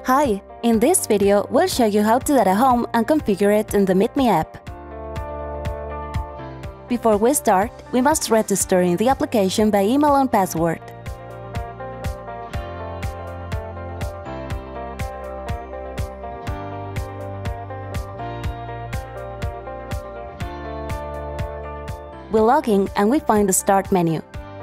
Hi! In this video, we'll show you how to add a home and configure it in the MeetMe app. Before we start, we must register in the application by email and password. We log in and we find the Start menu.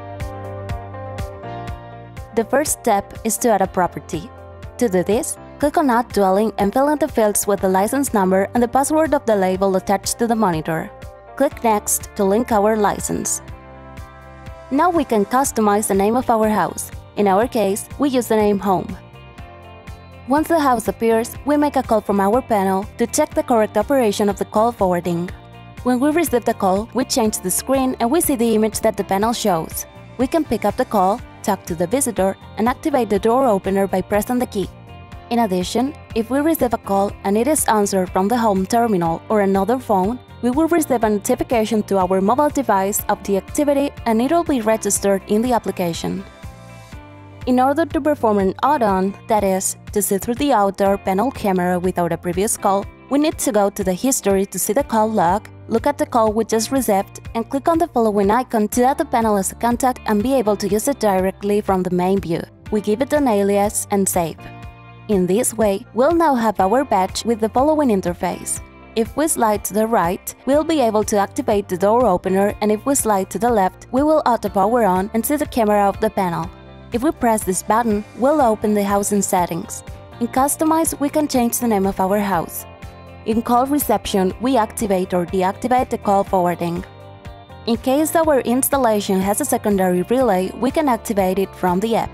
The first step is to add a property. To do this, click on Add Dwelling and fill in the fields with the license number and the password of the label attached to the monitor. Click Next to link our license. Now we can customize the name of our house. In our case, we use the name Home. Once the house appears, we make a call from our panel to check the correct operation of the call forwarding. When we receive the call, we change the screen and we see the image that the panel shows. We can pick up the call, talk to the visitor, and activate the door opener by pressing the key. In addition, if we receive a call and it is answered from the home terminal or another phone, we will receive a notification to our mobile device of the activity and it will be registered in the application. In order to perform an add-on, that is, to see through the outdoor panel camera without a previous call, we need to go to the history to see the call log, look at the call we just received, and click on the following icon to add the panel as a contact and be able to use it directly from the main view. We give it an alias and save. In this way, we'll now have our badge with the following interface. If we slide to the right, we'll be able to activate the door opener, and if we slide to the left, we will auto power on and see the camera of the panel. If we press this button, we'll open the housing settings. In Customize, we can change the name of our house. In Call Reception, we activate or deactivate the call forwarding. In case our installation has a secondary relay, we can activate it from the app.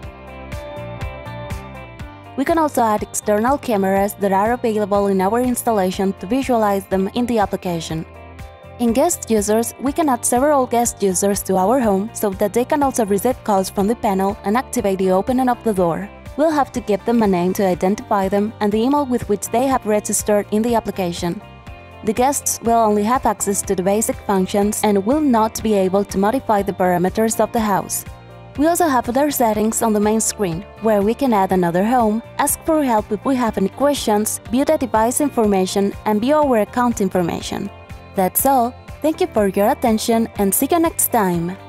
We can also add external cameras that are available in our installation to visualize them in the application. In Guest Users, we can add several guest users to our home so that they can also receive calls from the panel and activate the opening of the door. We'll have to give them a name to identify them and the email with which they have registered in the application. The guests will only have access to the basic functions and will not be able to modify the parameters of the house. We also have other settings on the main screen, where we can add another home, ask for help if we have any questions, view the device information, and view our account information. That's all. Thank you for your attention and see you next time!